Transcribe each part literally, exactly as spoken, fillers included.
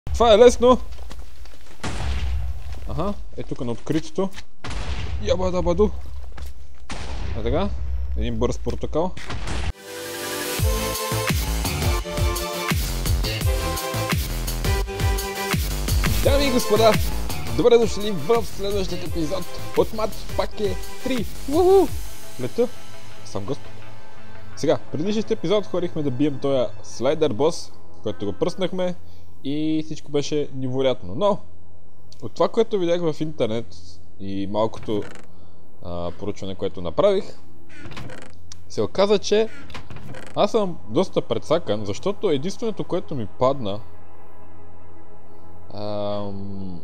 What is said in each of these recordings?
Това е лесно! Аха, е тук на откритото. Ябадабаду! А така, един бърз портокал. Дами и господа, добре дошли в следващия епизод от Матч Паке три. Уху! Лета, съм Господ. Сега, предишният епизод ходихме да бием този слайдер бос, който го пръснахме и всичко беше невероятно. Но, от това, което видях в интернет и малкото а, поручване, което направих, се оказа, че аз съм доста прецакан, защото единственото, което ми падна, ам...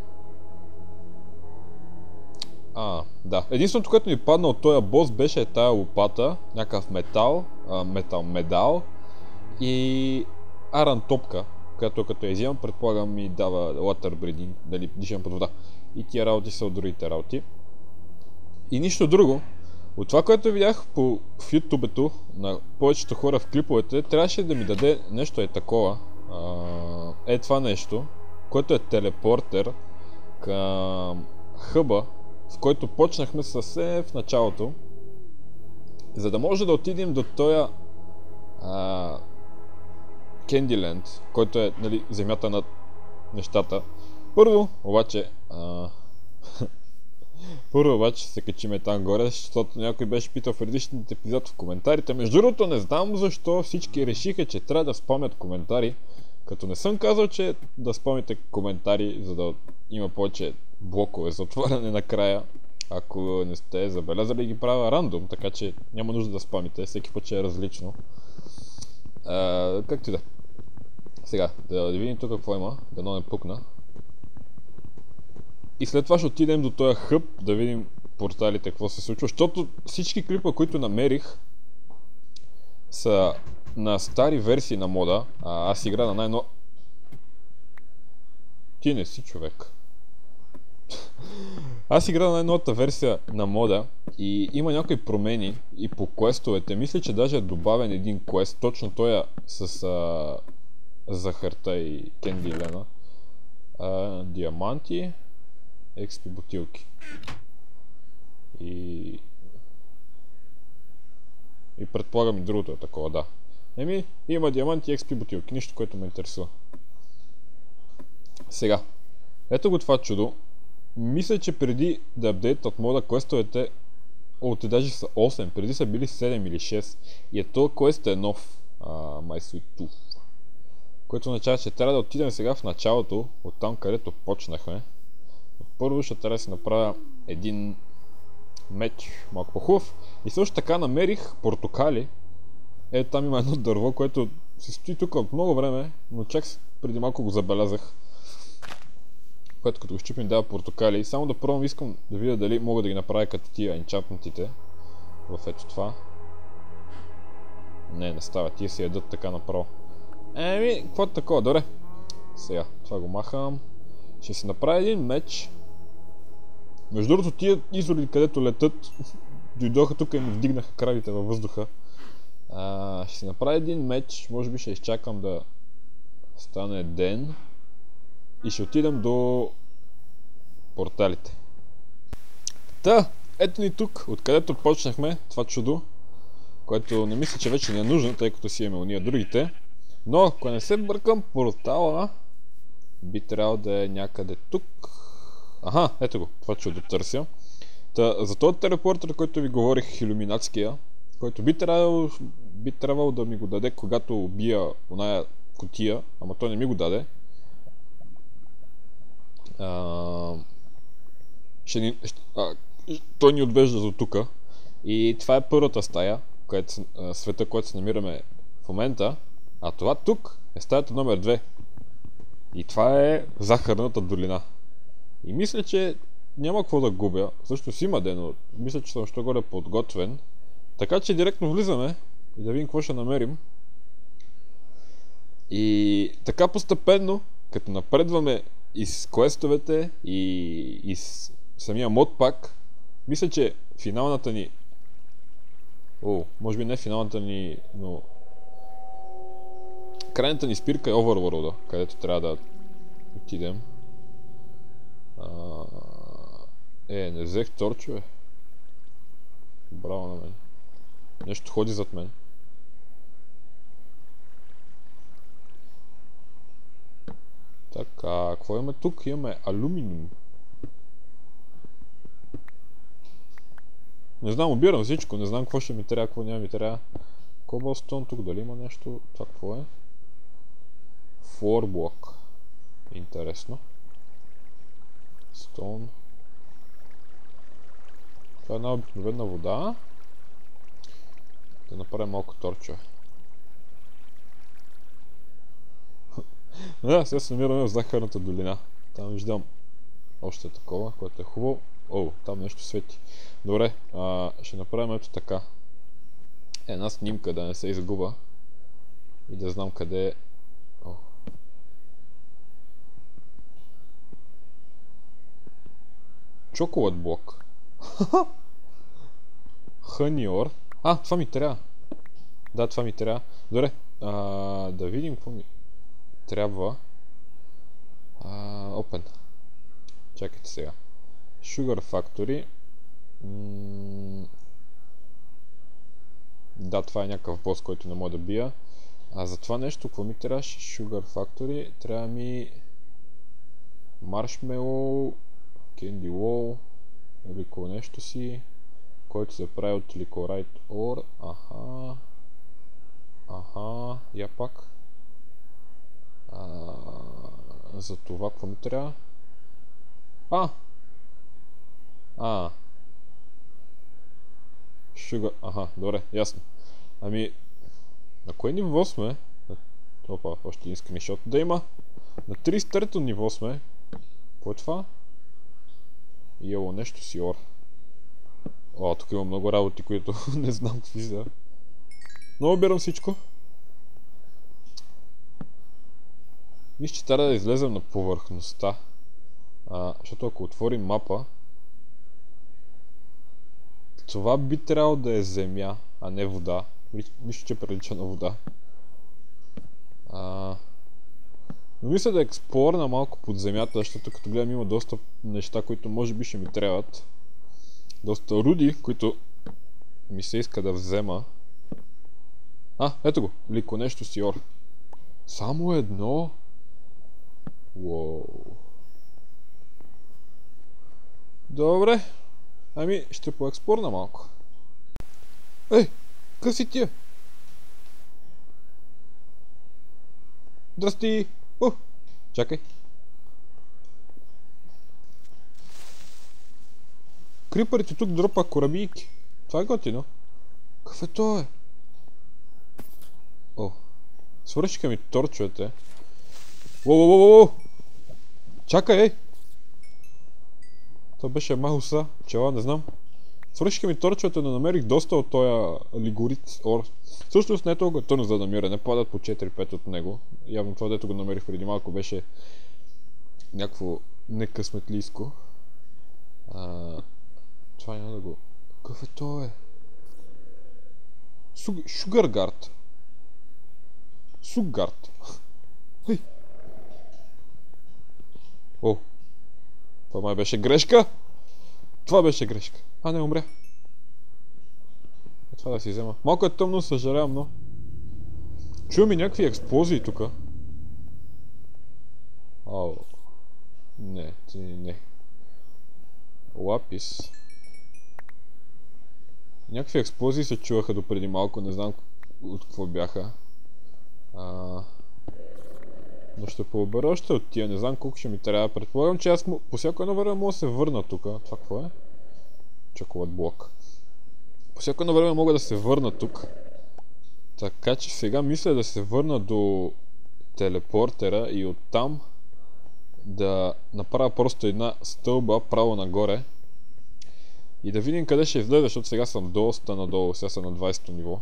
А, да. Единственото, което ми падна от този бос беше тая лопата, някакъв метал, а, метал, медал и аран топка, която като я взимам, предполагам ми дава water breathing, дали дишам под вода. И тия работи са от другите работи. И нищо друго. От това, което видях по в ютубето на повечето хора в клиповете, трябваше да ми даде нещо е такова. А, е това нещо, което е телепортер към хъба, в който почнахме съвсем в началото, за да може да отидем до този Кендиленд, който е, нали, земята над нещата. Първо, обаче, а... първо обаче се качиме там горе, защото някой беше питал в предишните епизод в коментарите. Между другото, не знам защо всички решиха, че трябва да спамят коментари, като не съм казал, че да спамите коментари, за да има повече блокове за отваряне накрая. Ако не сте забелязали, ги правя рандом, така че няма нужда да спамите, всеки път ще е различно. А, както и да. Сега, да видим тук какво има, дано не пукна. И след това ще отидем до този хъб, да видим порталите, какво се случва, защото всички клипа, които намерих, са на стари версии на мода, а аз игра на най-но... Ти не си човек. Аз игра на най-новата версия на мода и има някои промени и по квестовете. Мисля, че даже е добавен един квест, точно той е с а, захарта и кендилена. А, диаманти, експи бутилки. И... И предполагам и другото е такова, да. Еми, има диаманти и експи бутилки, нищо, което ме интересува. Сега, ето го това чудо. Мисля, че преди да апдейтат мода квестовете, о, те даже са осем, преди са били седем или шест. И е този квест е нов, uh, My Sweet Tooth. Което означава, че трябва да отидем сега в началото, от там където почнахме. Първо ще трябва да си направя един меч, малко по-хубав. И също така намерих портокали. Е, там има едно дърво, което се стои тук от много време, но чак преди малко го забелязах. Което като го щупим дава портокали. Само да пробвам, искам да видя дали мога да ги направя като тия енчантнатите. В ето това. Не, не става, тия си ядат така направо. Еми, какво е такова, добре. Сега, това го махам. Ще си направя един меч. Между другото, тия изори, където летат, дойдоха тук и ми вдигнаха кравите във въздуха. А, ще си направя един меч, може би ще изчакам да стане ден. И ще отидем до порталите. Та, ето ни тук, откъдето почнахме това чудо, което не мисля, че вече не е нужно, тъй като си имаме уния другите. Но, ако не се бъркам, портала би трябвало да е някъде тук. Аха, ето го, това чудо търся. Та, за този телепортер, който ви говорих, илюминатския, който би трябвало, би трябвало да ми го даде, когато убия оная кутия, ама той не ми го даде. Uh, ще ни, ще, а, той ни отвежда до тука. И това е първата стая, където, а, света, който се намираме в момента. А това тук е стаята номер две. И това е захарната долина. И мисля, че няма какво да губя. Също си има ден, но мисля, че съм що горе подготвен. Така че директно влизаме и да видим какво ще намерим. И така постепенно, като напредваме и с квестовете, и, и с самия модпак, мисля, че финалната ни... О, може би не финалната ни, но... Крайната ни спирка е Overworld, където трябва да отидем. А... Е, не взех торчове. Браво на мен. Нещо ходи зад мен. Така, какво имаме тук? Имаме алуминиум. Не знам, обирам всичко, не знам какво ще ми трябва, какво няма ми трябва. Кобалстон тук, дали има нещо? Това какво е? Флорблок. Интересно. Стон. Това е една обикновена вода. Да направим малко торча. Да, сега се намираме в захарната долина. Там виждам още такова, което е хубаво. О, там нещо свети. Добре, а, ще направим ето така. Една снимка, да не се изгуба. И да знам къде е. О. Чоколад блок. Ханиор. А, това ми трябва. Да, това ми трябва. Добре, а, да видим какво ми трябва. А, open. Чакайте сега. Sugar Factory. М да, това е някакъв бос, който не мога да бия. А за това нещо, какво ми трябваше? Sugar Factory. Трябва ми Marshmallow, Candy Wall, лико нещо си, който се прави от Licorite Ore. Аха. Аха. Я пак. А, за това какво ми трябва? А! А. Sugar. Аха, добре, ясно. Ами, на кое ниво сме? Опа, още един скриншот да има. На тридесет и трето ниво сме. Какво е това? Йело, нещо си ор. О, тук има много работи, които не знам какви са. Но обирам всичко. Мисля, че трябва да излезем на повърхността. А, защото ако отворим мапа, това би трябвало да е земя, а не вода. Мисля, че прилича на вода. А, но мисля да експлорна малко под земята, защото като гледам има доста неща, които може би ще ми трябват. Доста руди, които ми се иска да взема. А, ето го, лико нещо си ор. Само едно? Уоу. Добре. Ами, ще поекспорна малко. Ей, къв си тия? Здрасти! О, чакай. Крипърите тук дропа корабийки. Това е готино. Какъв е това, е? О, свършиха ми торчовете. Воу-воу-воу-воу! Чакай, ей! Това беше Мауса, чела, не знам. Свършиха ми торчовете, но намерих доста от този лигорит ор. Всъщност не е толкова трудно за да намира, не падат по четири-пет от него. Явно това, дето го намерих преди малко, беше някакво некъсметлийско. А, това няма да го... Какъв е то, е? Шугаргард. Сугард. Хей! О! Това май беше грешка! Това беше грешка. А, не, умря. Това да си взема. Малко е тъмно, съжалявам, но... Чувам и някакви експлозии тука. Ау. Не, ти не. Лапис. Някакви експлозии се чуваха допреди малко, не знам от какво бяха. А... Но ще пообера още от тия, не знам колко ще ми трябва. Предполагам, че аз по всяко едно време мога да се върна тука. Това какво е? Чоколад блок. По всяко едно време мога да се върна тук. Така че сега мисля да се върна до телепортера и оттам да направя просто една стълба право нагоре. И да видим къде ще излезе, защото сега съм доста надолу, сега съм на двайсето ниво.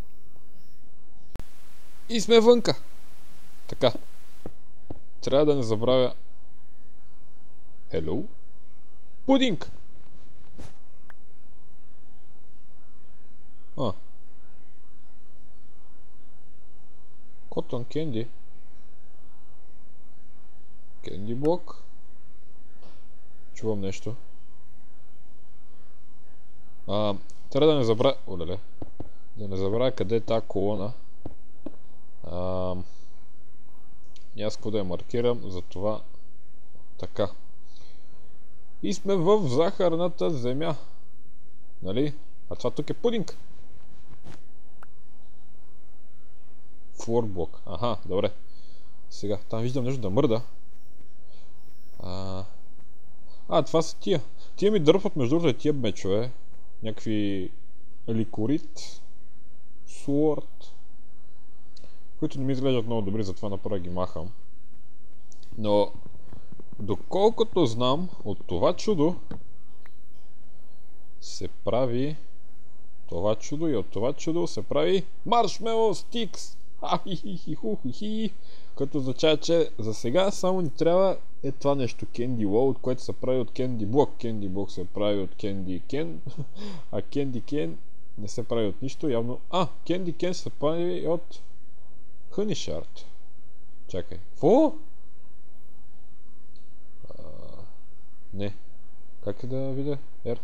И сме вънка! Така. Трябва да не забравя... Hello? Пудинг! А. Cotton candy. Кенди блок. Чувам нещо. А, трябва да не забравя... Олеле. Да не забравя къде е тази колона. А, аз какво да я маркирам, затова така. И сме в захарната земя. Нали? А това тук е пудинг. Флорблок. Аха, добре. Сега, там виждам нещо да мърда. А, а това са тия. Тия ми дърпат между другото тия мечове. Някакви ликорит, суорд, които не ми изглеждат много добри, затова направо ги махам. Но, доколкото знам, от това чудо се прави това чудо и от това чудо се прави маршмело стикс. Ахихихихухихи. Като означава, че за сега само ни трябва е това нещо Candy Wall, което се прави от Candy Block. Candy Block се прави от Candy Can, а Candy Can не се прави от нищо, явно... А, Candy Can се прави от Honey Shard. Чакай. Фу? А, не. Как е да видя? R.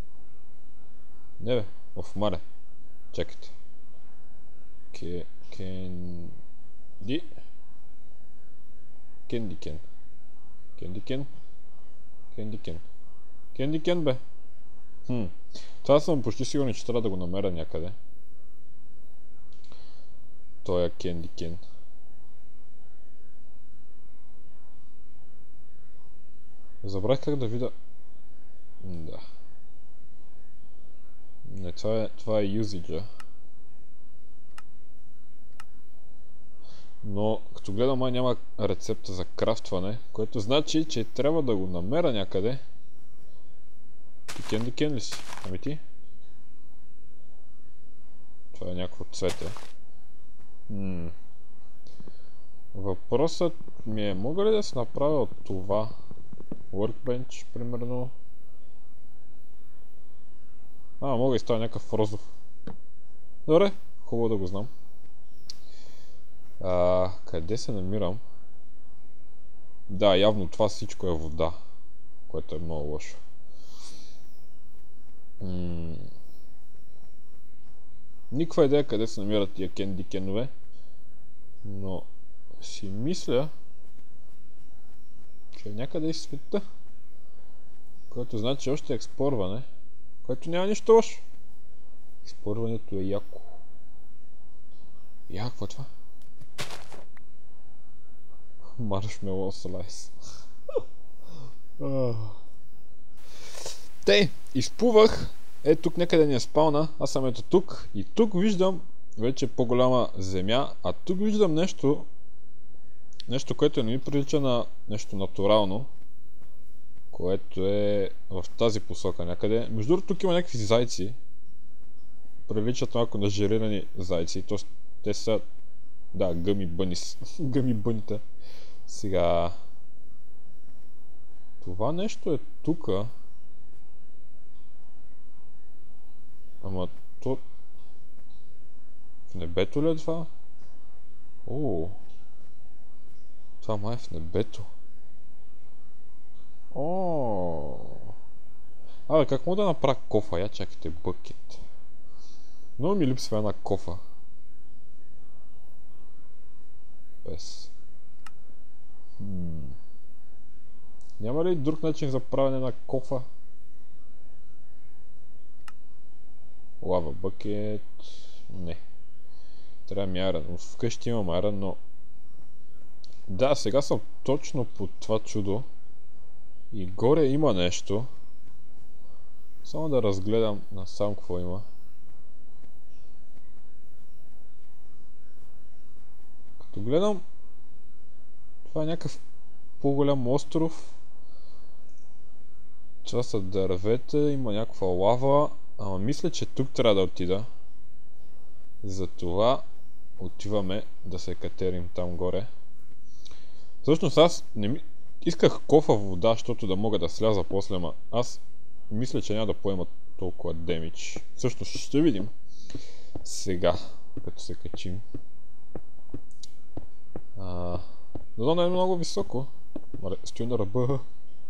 Не бе. Оф, мале. Чакайте. Ке... Candy... Candy Can. Candy Can. Candy Can. Candy Can, бе. Хм. Това съм почти сигурен, че трябва да го намеря някъде. Той е Candy Can. Забравих как да видя... Да. Не, това е, това е usage. Но като гледам, май няма рецепта за крафтване, което значи, че трябва да го намеря някъде. Ти Candy Can ли си? Ами ти? Това е някакво цвете. М Въпросът ми е, мога ли да се направя от това workbench, примерно? А, мога и става някакъв розов. Добре, хубаво да го знам. А, къде се намирам? Да, явно това всичко е вода, което е много лошо. М Никаква идея къде се намират тия Candy Can-ове, но си мисля, че е някъде из света, което значи още експорване, което няма нищо лошо. Експорването е яко. Яко е това? Маршмело слайс. Те, изплувах. Е, тук някъде ни е спална. Аз съм ето тук. И тук виждам вече по-голяма земя. А тук виждам нещо. Нещо, което не ми прилича на нещо натурално. Което е в тази посока някъде. Между другото, тук има някакви зайци. Приличат малко на жирирани зайци. Тоест, те са... Да, гъми бънис. Гъми бъните. Сега... Това нещо е тука. Ама то... В небето ли е това? О, това май е в небето. О. Абе, как мога да направя кофа? Я чакайте, бъкет. Много ми липсва една кофа. Без. Хм. Няма ли друг начин за правене на кофа? Лава бъкет. Не. Трябва ми айрон. Вкъщи имам айрон, но... Да, сега съм точно под това чудо. И горе има нещо. Само да разгледам насам какво има. Като гледам... Това е някакъв по-голям остров. Това са дървета, има някаква лава. Ама мисля, че тук трябва да отида. Затова отиваме да се катерим там горе. Всъщност аз не ми... Исках кофа в вода, защото да мога да сляза после, ама аз мисля, че няма да поема толкова демидж. Всъщност ще видим. Сега, като се качим. А... Дано не е много високо. Маре, стои на ръба.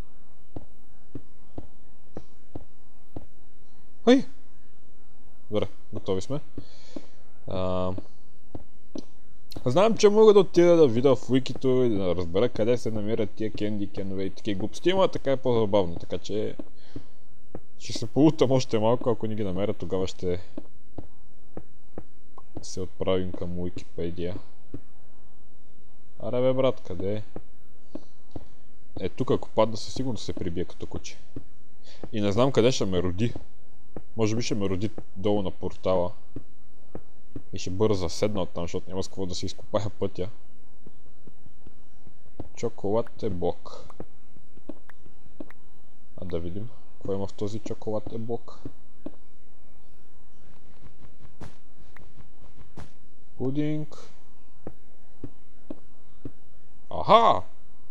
Ай! Добре, готови сме. А... Знам, че мога да отида да видя в уикито и да разбера къде се намират тия кенди кенове и такива глупости, но така е по-забавно, така че ще се полутам още малко, ако ни ги намеря, тогава ще се отправим към Уикипедия. Аре бе брат, къде е? Е, тук ако падна със сигурност се прибие като куче. И не знам къде ще ме роди. Може би ще ме роди долу на портала. И ще бъда заседнал там, защото няма с какво да се изкопая пътя. Чоколад е блок. А да видим, какво има в този чоколад е блок. Пудинг. Аха!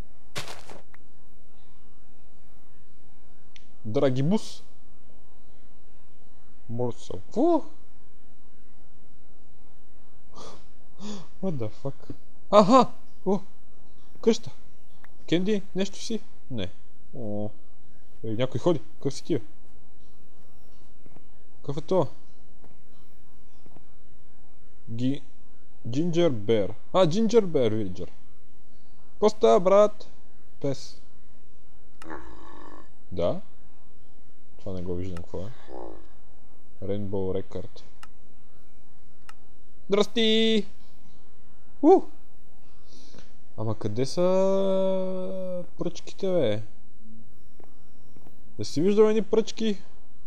Драгибус. Морсъл. Фу! What the fuck? Аха! О! Къща! Кенди, нещо си? Не. О. Ей, някой ходи. Къв си ти, бе? Къв е това? Ги... Ginger Bear. А, Ginger Bear Villager. Какво става, брат? Пес. Да? Това не го виждам, какво е. Rainbow Record. Здрасти! У! Ама къде са пръчките, бе? Да си виждаме ни пръчки?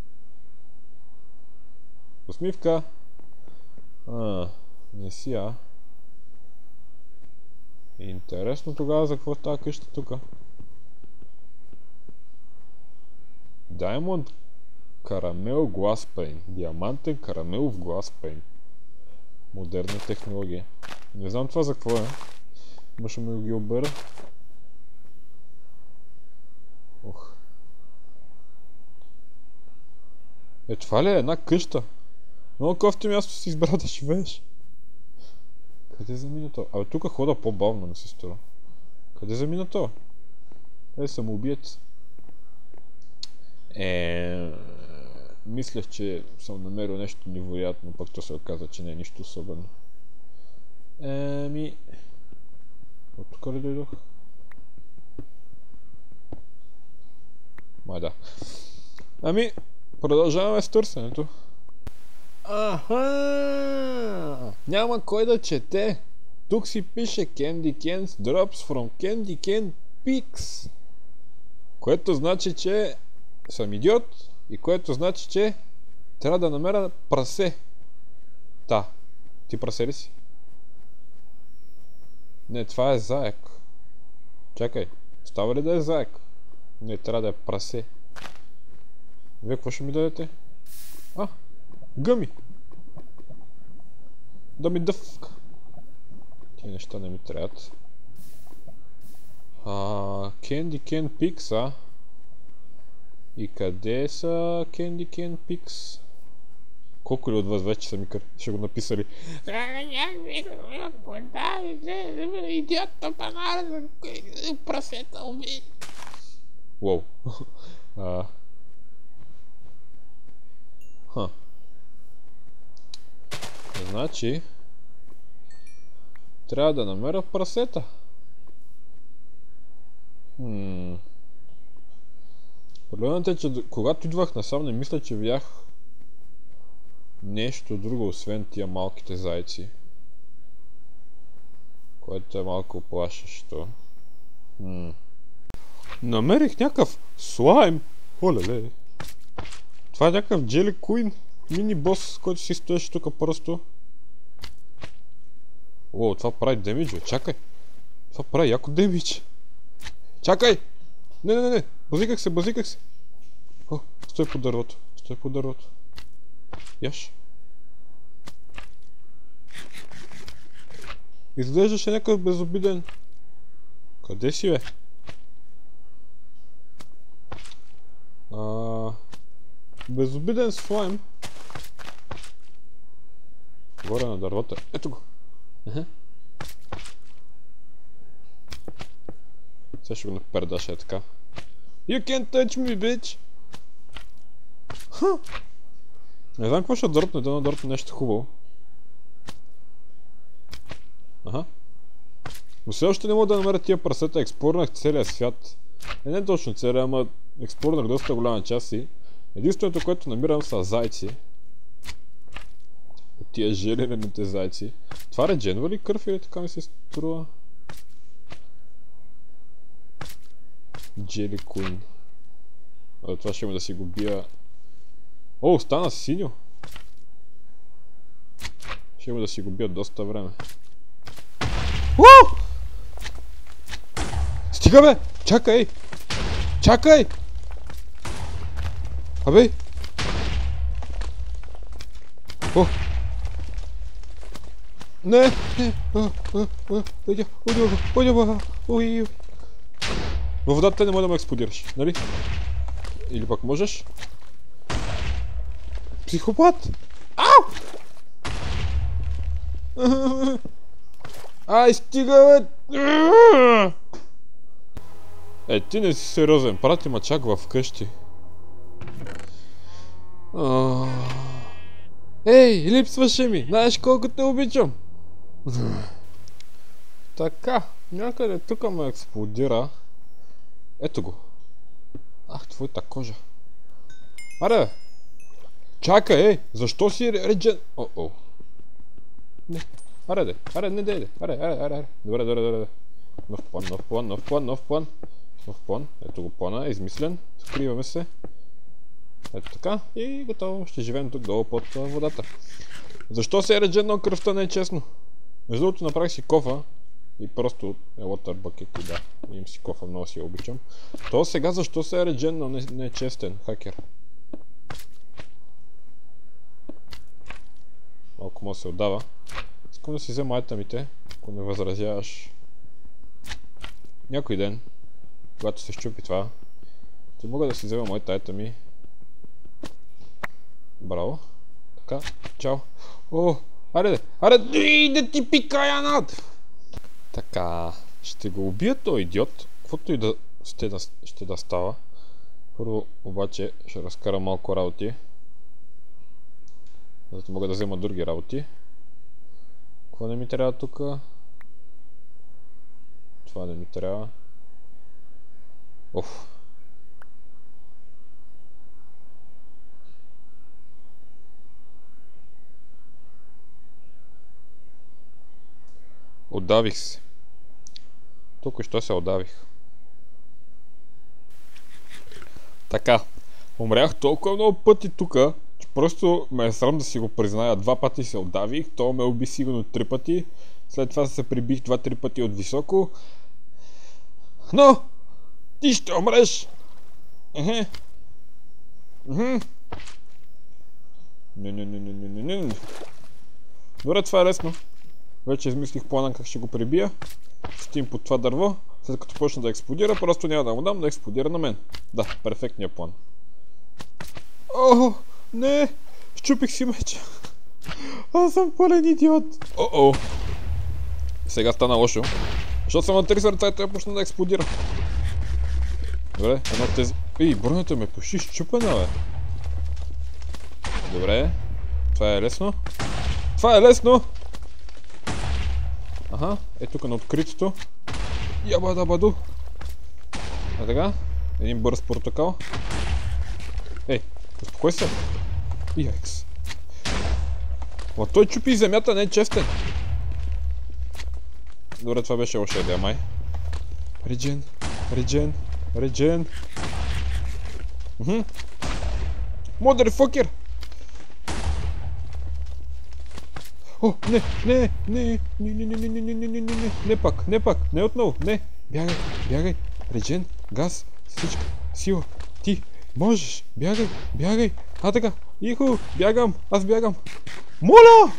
Усмивка. А, не си, а? Интересно тогава за какво става къща тука? Diamond Caramel Glass Pane. Диамантен карамелов Glass Pane. Модерна технология. Не знам това за какво е. Може да ги обера. Ох. Е, това ли е една къща? Много кофти място си избрал да живееш. Къде замина това? Абе, тук хода по-бавно ми се струва. Къде замина това? Е, самоубиец. Е, мислех, че съм намерил нещо невероятно, пък то се оказа, че не е нищо особено. Еми... От тук ли дойдох? Май да. Ами, продължаваме с търсенето. Аха! Няма кой да чете. Тук си пише Candy Canes Drops from Candy Cane Pics. Което значи, че съм идиот и което значи, че трябва да намеря прасе. Та. Ти прасе ли си? Не, това е заек. Чакай. Става ли да е заек? Не, трябва да е прасе. Вие какво ще ми дадете? А, гъми. Да ми дъвка. Тия неща не ми трябват. А, Candy Cane Pics, а? И къде са Candy Cane Pics? Колко ли от вас вече са ми кър... ще го написали? Идиот на панара, прасета уби. Уоу. Ха. Значи... трябва да намеря прасета. Хм... Проблемът е, че когато идвах насам, не мисля, че видях нещо друго, освен тия малките зайци. Което е малко плашещо. Хм. Намерих някакъв слайм! Олеле! Това е някакъв Jelly Queen мини бос, който си стоеше тук просто. О, това прави демидж, бе. Чакай! Това прави яко демидж! Чакай! Не, не, не, не! Базиках се, базиках се! О, стой по дървото, стой по дървото. Яш. Изглеждаше някакъв безобиден. Къде си, бе? А... Безобиден слайм. Горе на дървото. Ето го. Ага. Сега ще го напердаш е така. You can't touch me, bitch! Ха! Не знам какво ще дърпне, да дърпне нещо хубаво. Аха. Но все още не мога да намеря тия прасета, експлорнах целия свят. Е, не точно целия, ама експлорнах доста голяма част си. Единственото, което намирам са зайци. От тия желените зайци. Това редженва ли кръв или така ми се струва? Джели Куин. Това ще има да си го бия. О, стана синьо! Ще има да си го бия доста време. Уу! Стига бе! Чакай! Чакай! Абе! О! Не! Не! Отида! Отида! Отида! Ой! Във водата не може да ме експлодираш, нали? Или пък можеш? Психопат! Ау! Ай, стига бе! Е, ти не си сериозен, прати ма чак в къщи. Ей, липсваше ми! Знаеш колко те обичам! Така, някъде тук ме експлодира. Ето го. Ах, твоята кожа. Аре бе! Чакай, ей! Защо си реджен... О-о. Не. Аре де, аре, не дейде. Аре, аре, аре, аре. Добре, добре, добре. Нов план, нов план, нов план, нов план. Нов план. Ето го плана, измислен. Скриваме се. Ето така. И готово. Ще живеем тук долу под водата. Защо се е редженал кръвта? Не е честно. Между другото направих си кофа. И просто е water bucket и да. Имам си кофа, много си я обичам. То сега защо се е редженал? Не, не е честен. Хакер. Малко му се отдава. Искам да си взема айтемите, ако не възразяваш. Някой ден, когато се щупи това, ще мога да си взема моите айтеми. Браво. Така, чао. О, аре, аре, да ти пикая над! Така, ще го убия този идиот, каквото и да ще, да ще да става. Първо обаче ще разкара малко работи, за да мога да взема други работи. Какво не ми трябва тук? Това не ми трябва. Оф. Отдавих се. Тук що се отдавих. Така. Умрях толкова много пъти тука, че просто ме е срам да си го призная. Два пъти се отдавих, то ме уби сигурно три пъти. След това се прибих два-три пъти от високо. Но! Ти ще умреш! Ехе. Мхм. Не, не, не, не, не, не, не. Добре, това е лесно. Вече измислих плана как ще го прибия. Стим под това дърво. След като почне да експлодира, просто няма да му дам да експлодира на мен. Да, перфектният план. О, не! Щупих си меча. Аз съм пълен идиот. О-о. Сега стана лошо. Защото съм на три сърца и той почна да експлодира. Добре, едно от тези... Ей, бронята ме почти щупена, бе. Добре. Това е лесно. Това е лесно! Аха, е тук на откритото. Ябадабаду. А така, един бърз портокал. Ей, успокой се. Яйкс. Ма той чупи земята, не е честен. Добре, това беше още идея, май. Реджен, реджен, реджен. Мхм. Модерфокер! О, не, не, не, не, не, не, не, не, не, не, не, не, не пак, не пак, не отново, не, бягай, бягай, реджен, газ, всичко, сила, ти, можеш, бягай, бягай, а така, ихо, бягам, аз бягам, моля!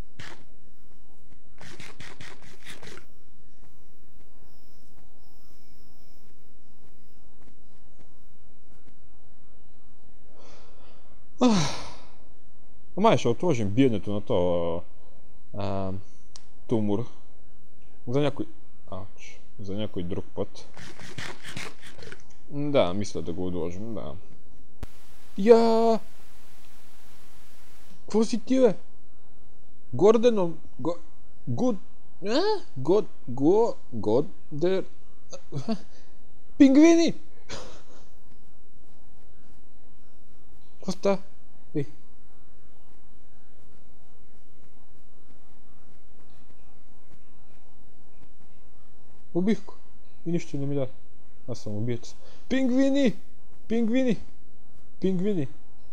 Ама ще отложим биенето на това Uh, тумор. За някой... Ауч. За някой друг път. Да, мисля да го отложим, да. Я! Какво си ти, бе? Гордено... Го... Гуд... А? Год... Го... Годер... Пингвини! Какво ста? Ей. Убих го. И нищо не ми даде. Аз съм убиец. Пингвини! Пингвини! Пингвини!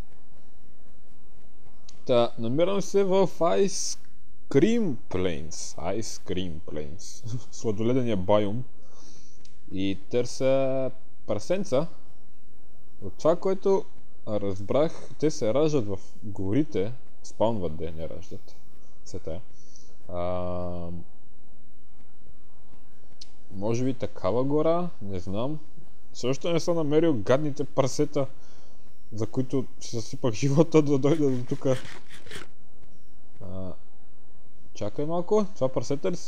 Та, намирам се в Ice Cream Plains. Ice Cream Plains. Сладоледения байом. И търся прасенца. От това, което разбрах, те се раждат в горите. Спаунват, да не раждат. Все тая. А... Може би такава гора, не знам. Също не съм намерил гадните прасета, за които си съсипах живота да дойда до тука. А... Чакай малко, това прасета ли си?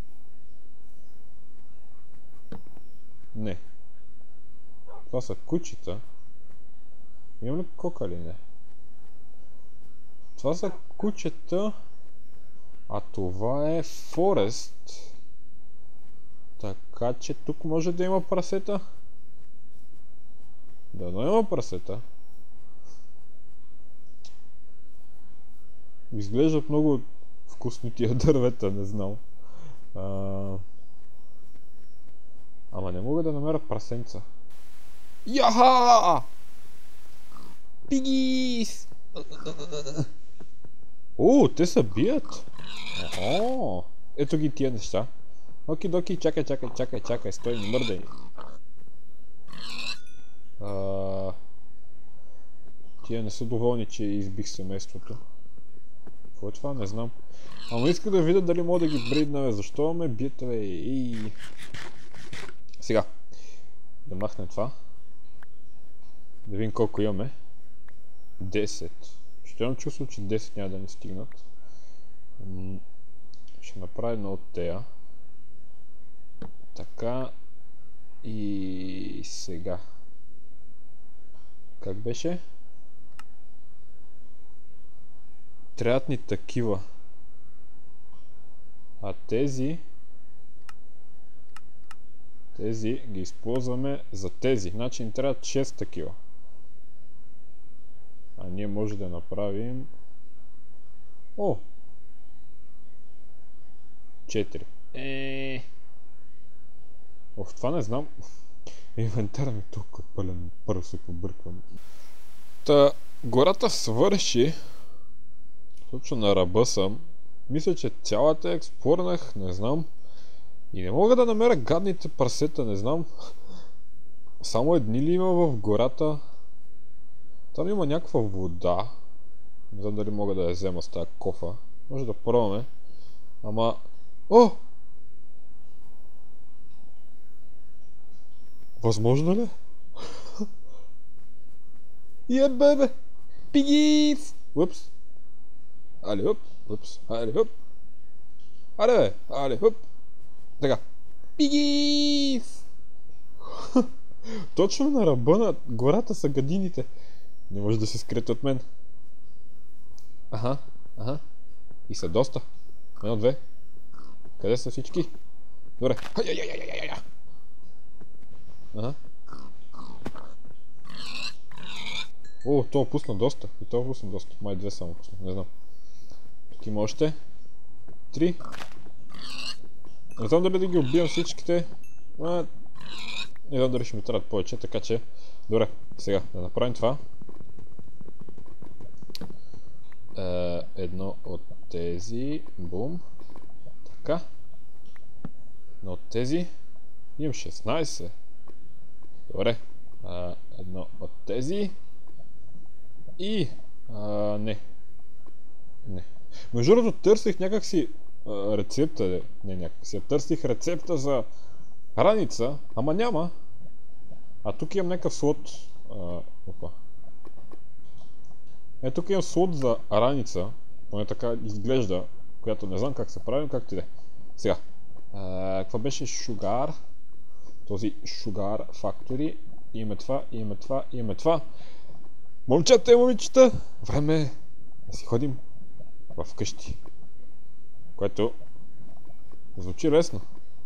Не. Това са кучета. Имам ли кока ли не? Това са кучета. А това е форест. Така че тук може да има прасета. Да, но има прасета. Изглеждат много вкусни тия дървета, не знам. А... Ама не мога да намеря прасенца. Яха! Пигис! О, те се бият! О, ето ги тия неща. Оки-доки, чакай, чакай, чакай, чакай, стой, не мърдай. А... Тия не са доволни, че избих семейството. Какво е това? Не знам. Ама иска да видя дали мога да ги бридна, бе. Защо ме биете, бе? И... Сега. Да махнем това. Да видим колко имаме. десет. Ще имам чувство, че десет няма да ни стигнат. Ще направя едно от тея. Така. И сега. Как беше? Трябват ни такива. А тези... Тези ги използваме за тези. Значи ни трябват шест такива. А ние може да направим... О! четири. Еее... Оф, това не знам. Инвентарът ми е толкова пълен. Първо се побърквам. Та, гората свърши. Точно на ръба съм. Мисля, че цялата експлорнах, не знам. И не мога да намеря гадните прасета, не знам. Само едни ли има в гората? Там има някаква вода. Не знам дали мога да я взема с тази кофа. Може да пробваме. Ама... О! Възможно ли? Е, бебе! Пигис! Упс! Али, хуп! Упс! Али, хуп! Али, бе! Али, хуп! Така. Пигис! Точно на ръба на гората са гадините. Не може да се скриете от мен. Аха, аха. И са доста. Едно, две. Къде са всички? Добре. Ага. О, то пусна доста. И то пусна доста. Май две само пусна. Не знам. Тук има още. Три. Не знам дали да ги убивам всичките. А... Не знам дали ще ми трябват повече, така че... Добре, сега да направим това. Е, едно от тези. Бум. Така. Едно от тези. Имам шестнайсет. Добре. А, едно от тези. И... А, не. Не. Между другото търсих някакси а, рецепта. Не някакси. Търсих рецепта за раница, ама няма. А тук имам някакъв слот. А, опа. Е, тук имам слот за раница. Поне така изглежда. Която не знам как се прави, както и да е. Сега. Какво беше Sugar? Този Sugar Factory. Имаме това, имаме това, имаме това. Момчета и момичета, време е да си ходим в къщи. Което звучи лесно.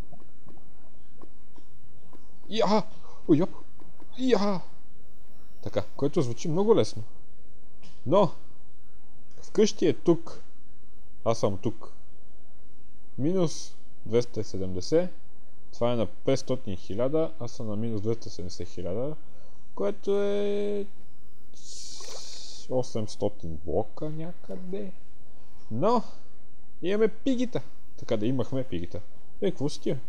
Я! Ой, йоп! Я! Така, което звучи много лесно. Но вкъщи е тук. Аз съм тук. Минус двеста и седемдесет. Това е на петстотин хиляди. Аз съм на минус двеста и седемдесет хиляди. Което е осемстотин блока някъде. Но имаме пигита. Така да имахме пигита. Е, какво си тия?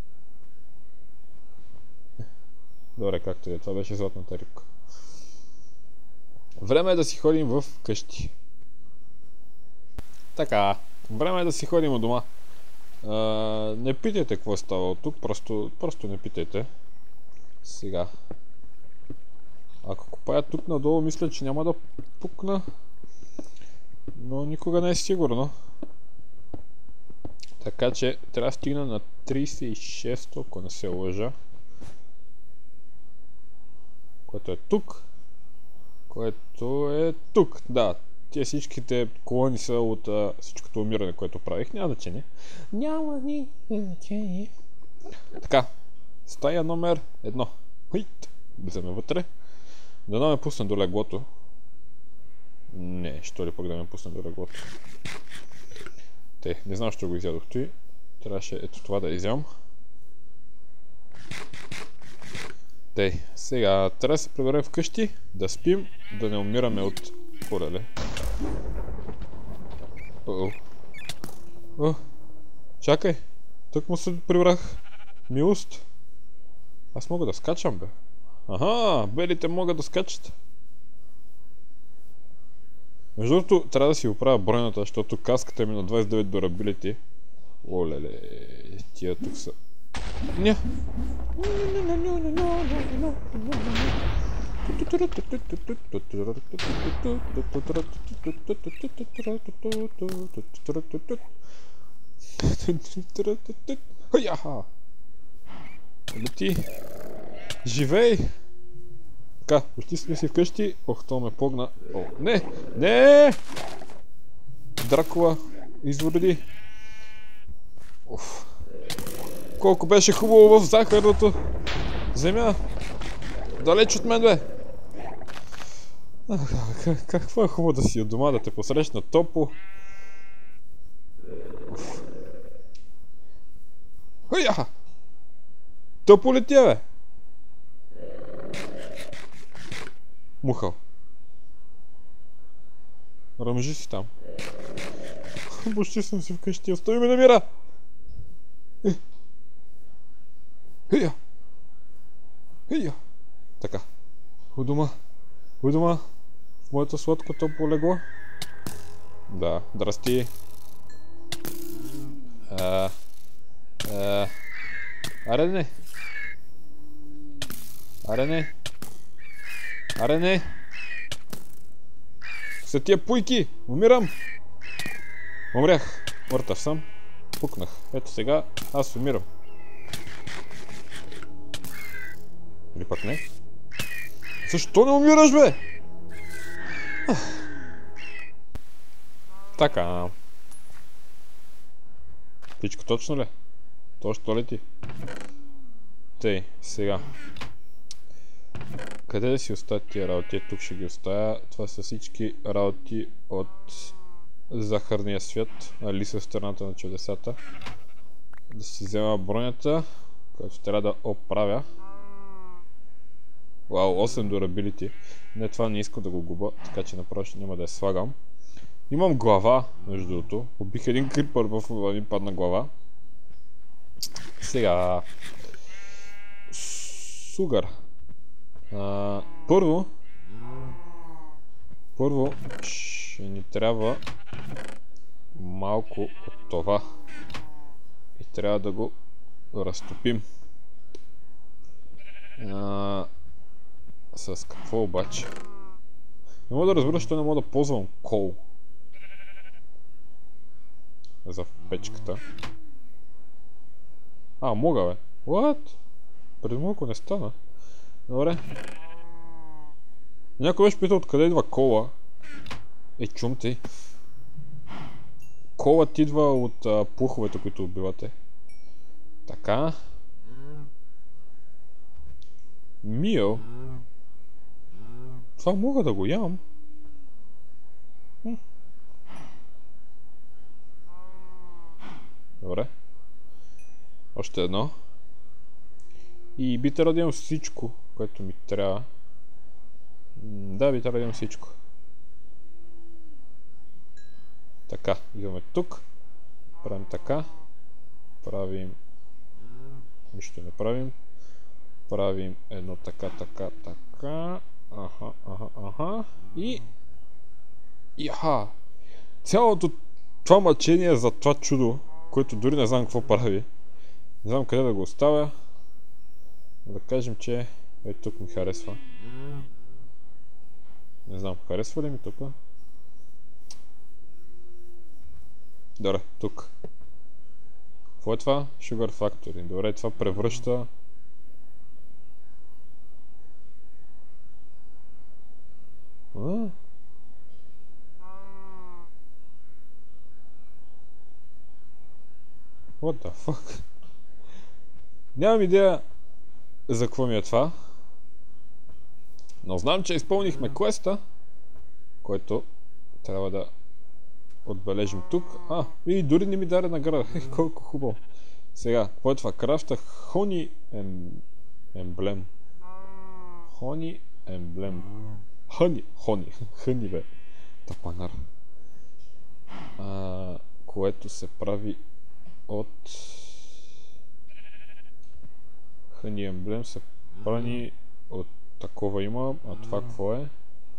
Добре, както е. Това беше златната рибка. Време е да си ходим в къщи. Така, време е да си ходим у дома. А, не питайте какво е ставало тук, просто, просто не питайте. Сега. Ако копая тук надолу, мисля, че няма да пукна. Но никога не е сигурно. Така че трябва да стигна на трийсет и шест, ако не се лъжа. Което е тук. Което е тук, да. Тия всичките колони са от а, всичкото умиране, което правих. Няма значение. Няма ни значение. Така. Стая номер едно. Хейт. Влизаме вътре. Дано ме пусна до леглото. Не, що ли пък да ме пусна до леглото. Те, не знам, що го изядох той. Трябваше ето това да изям. Тей, сега трябва да се приберем вкъщи, да спим, да не умираме от полеле. О-о. О, чакай, тук му се прибрах. Милост. Аз мога да скачам, бе. Аха, белите могат да скачат. Между другото, трябва да си оправя бронята, защото каската ми на двайсет и девет durability. Олеле, тия тук са... Ня! Хаяха! Лети! Живей! Така, почти сме си вкъщи. Ох, то ме погна. О, не! Не! Дракула, извореди. Оф. Колко беше хубаво в захарното земя. Далеч от мен, бе. Какво е хубаво да си от дома, да те посрещна топло. Хая! Топло ли тя, бе? Мухъл. Ръмжи си там. Почти съм си вкъщи. Остави ме на мира! Хия! Хия! Така. У дома. У дома. В моето сладко топло легло. Да. Здрасти. А, а, аре не. Аре не. Аре не. Са тия пуйки. Умирам. Умрях. Мъртъв съм. Пукнах. Ето сега аз умирам. Или пък не? Защо не умираш, бе? Така. Пичко, точно ли? Точно ли ти? Тей, сега. Къде да си оставя тия работи? Тук ще ги оставя. Това са всички работи от захарния свят. Алиса в страната на чудесата. Да си взема бронята, която трябва да оправя. Вау, осем durability. Не, това не искам да го губа, така че направо ще няма да я слагам. Имам глава, между другото. Убих един крипър в един падна глава. Сега... Сугар. А, първо... Първо ще ни трябва малко от това. И трябва да го разтопим. А, с какво обаче? Не мога да разбера, защо не мога да ползвам кол за печката. А, мога бе. What? Преди малко не стана. Добре. Някой беше питал откъде идва кола. Е, чум ти. Колът идва от а, пуховете, които убивате. Така. Мио. Това мога да го ям. Добре. Още едно. И би трябвало да имам всичко, което ми трябва. Да, би трябвало да имам всичко. Така, идваме тук. Правим така. Правим... Нищо не правим. Правим едно така, така, така. Аха, аха, аха. И... Яха! Цялото това мъчение за това чудо, което дори не знам какво прави. Не знам къде да го оставя. Да кажем, че е тук ми харесва. Не знам, харесва ли ми тук? Добре, тук. Какво е това? Sugar Factory. Добре, това превръща... А? What the fuck? Нямам идея за какво ми е това. Но знам, че изпълнихме квеста, който трябва да отбележим тук. А, и дори не ми даде награда. Ех, колко хубаво. Сега, какво е това? Крафта Хони емблем. Хони емблем. Хони, хони, хъни бе. Тапанар. А, което се прави от... Хъни емблем се прави от такова има, а това какво е?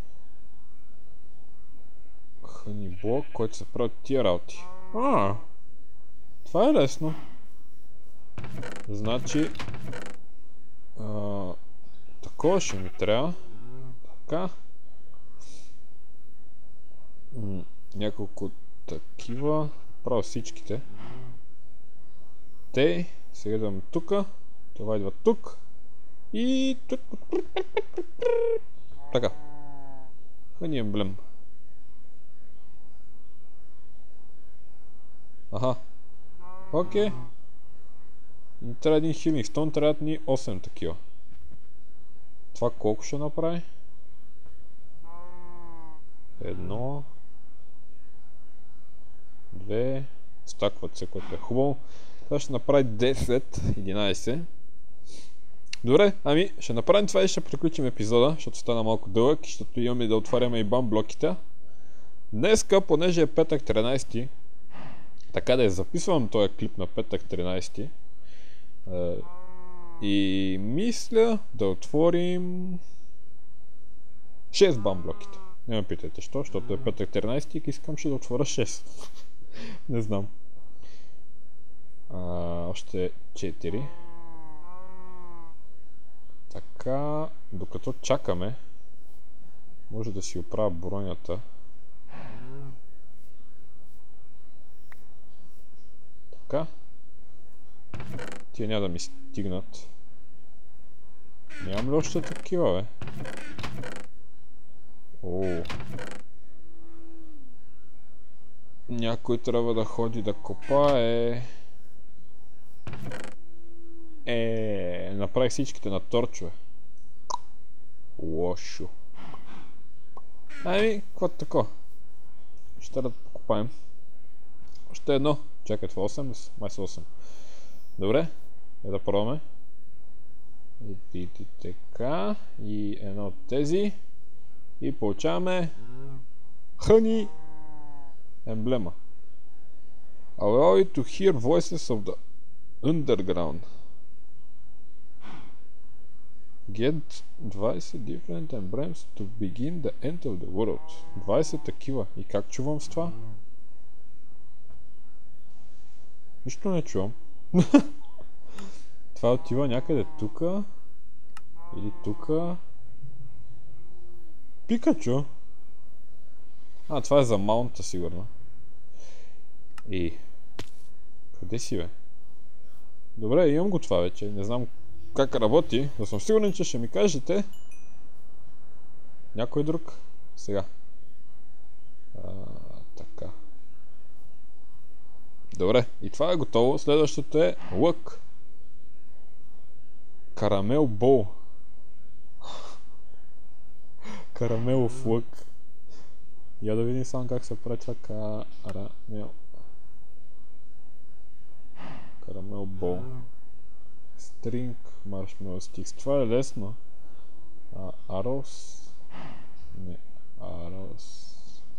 Хъни блок, който се прави от тия работи. А, това е лесно. Значи... А, такова ще ми трябва. Така. М- няколко такива. Правя всичките. Те. Сега идваме тука. Това идва тук. И... Така. Хъни емблем. Аха. Окей. Ни трябва един хилинг стон, трябват ни осем такива. Това колко ще направи? Едно. Две. Стакват се, което е хубаво. Това ще направи десет, единайсет. Добре, ами ще направим това и ще приключим епизода, защото стана малко дълъг, защото имаме да отваряме и бам блоките. Днеска, понеже е петък тринайсети, така да я записвам този клип на петък тринайсети. И мисля да отворим шест бам блоките. Не ме питайте що, защото е петък тринайсети и искам ще да отворя шест. Не знам. А, още четири. Така, докато чакаме, може да си оправя бронята. Така. Тия няма да ми стигнат. Нямам ли още такива, бе? Ооо. Някой трябва да ходи да копае. Е, направих всичките на торчове. Лошо. Ами, какво тако? Ще да покупаем. Още едно. Чакай, това осем? Май са осем. Добре, е да пробваме. И, и, и така. И едно от тези. И получаваме Хъни емблема. Allow you to hear voices of the underground. Get двайсет different emblems to begin the end of the world. двайсет такива. И как чувам с това? Нищо не чувам. Това отива някъде тука. Или тука. Пикачу. А, това е за маунта сигурно. И... Къде си, бе? Добре, имам го това вече. Не знам как работи, но съм сигурен, че ще ми кажете. Някой друг? Сега. А, така. Добре, и това е готово. Следващото е лък. Карамел бол. Карамелов лък. Я да видим само как се прави това карамел. Карамел бол. Стринг, маршмело стикс. Това е лесно. А, арос. Не, арос.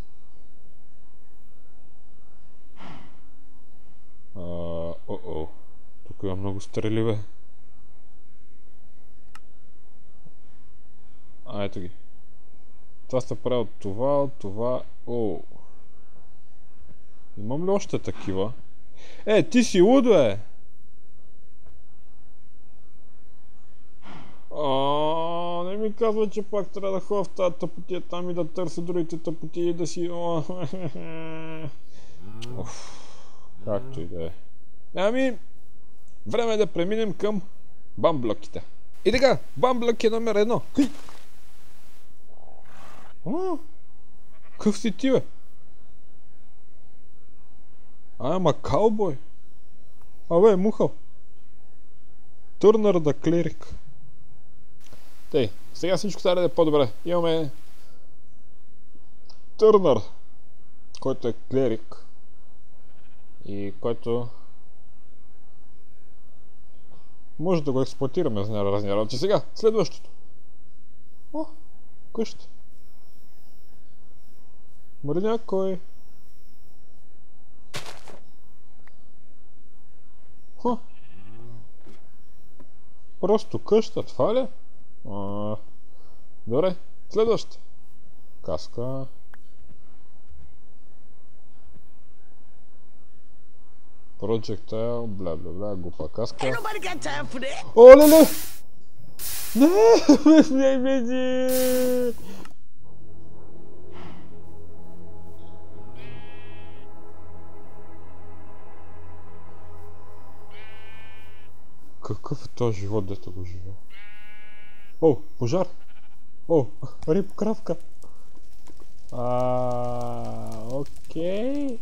О-о. Тук има много стрели, бе. А, ето ги. Това сте правил от това, от това. О. Имам ли още такива? Е, ти си луд, бе! Аааа, не ми казва, че пак трябва да ходя в тази тъпотия там и да търся другите тъпотии и да си... Оф, както и да е. Ами, време е да преминем към бамблоките. И така, бамблок е номер едно. О, къв си ти, бе? А, ама каубой. Абе, мухал. Турнър да клерик. Тей, сега всичко трябва да е по-добре. Имаме Турнър, който е клерик и който може да го експлоатираме за разни работи. Сега, следващото. О, къща. Мъри някой. Хо. Просто къща, това ли? А, добре, следваща. Каска. Projectile, бла бла бла, глупа каска. О, леле! Не, не, не, не. Какъв е този живот, дето го живее? О, пожар! О, риб кравка! А, окей.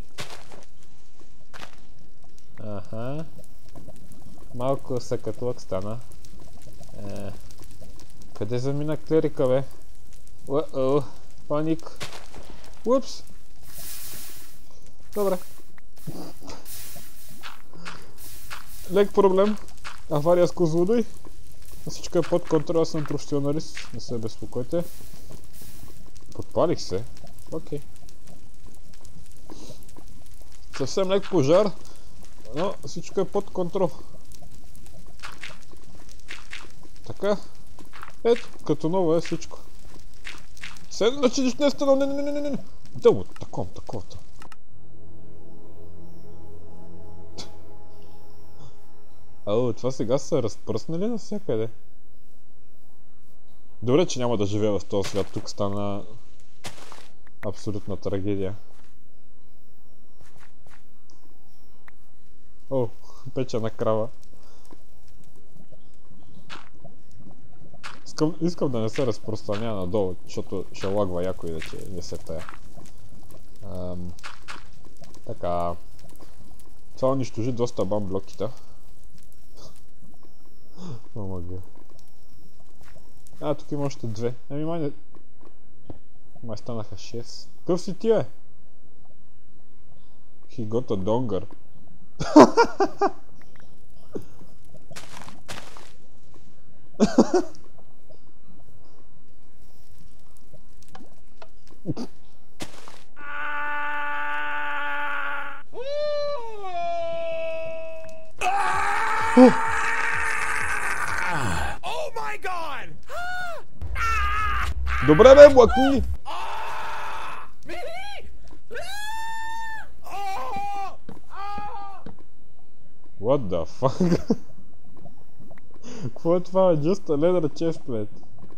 Аха. Малко съкатлък стана. Е, къде замина клерика, бе? Уа-о, паник. Упс. Добре. Лек проблем. Авария с козлодой. Всичко е под контрол, аз съм професионалист. Не се безпокойте. Подпалих се. Окей. Съвсем лек пожар, но всичко е под контрол. Така. Ето, като ново е всичко. Седно да че не стана, не, не, не, не, не. Дълго, такова, такова. Ало, това сега са разпръснали навсякъде. Добре, че няма да живея в този свят. Тук стана абсолютна трагедия. О, печена крава. Искам, искам да не се разпространява надолу, защото ще лагва яко и да че не се тая. Ам, така. Това унищожи доста бамблоките. Омага. А, тук има още две. Ами май не... Май станаха шест. Къв си ти, бе? He got a donger. Добре, бе, блакни! What the fuck? Какво е това? Just a leather chestplate.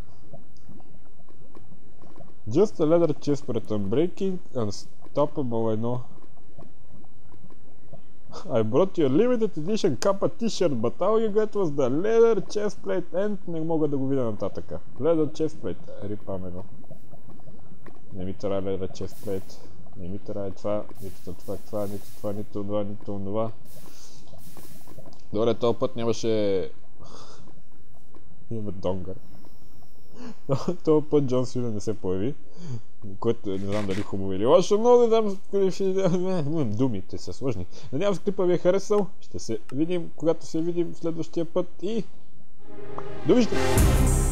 Just a leather chestplate. Unbreaking, unstoppable едно. I brought you a limited edition Kappa t-shirt, but all you got was the leather chest plate and не мога да го видя нататъка. Leather chest plate, рипаме. Не ми трябва leather chest plate. Не ми трябва това, нито това, това, нито това, нито това, нито това. Добре, този път нямаше... Имаме донгър. Този път Джон Сина не се появи, което не знам дали хубаво или лошо, но не знам, думите са сложни. Надявам се клипа ви е харесал, ще се видим, когато се видим следващия път и... Довиждане!